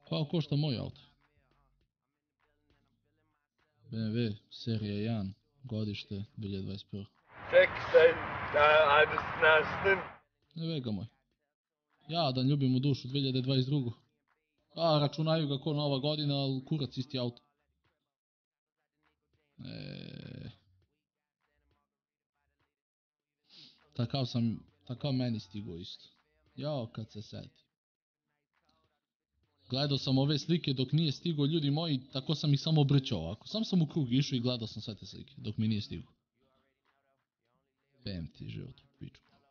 Koliko košta moj auto? BMW serija 1, godište 2021. Čekaj, ajde snasnim. Ne vega moj. Jadan ljubim u dušu 2022. A, računaju ga ko nova godina, ali kurac isti auto. Takav meni stigo isto. Jao, kad se seti. Gledao sam ove slike dok nije stigo, ljudi moji, tako sam ih samo obrćao ovako. Sam sam u krug išao i gledao sam sve te slike dok mi nije stigo. Pem ti život u pičku.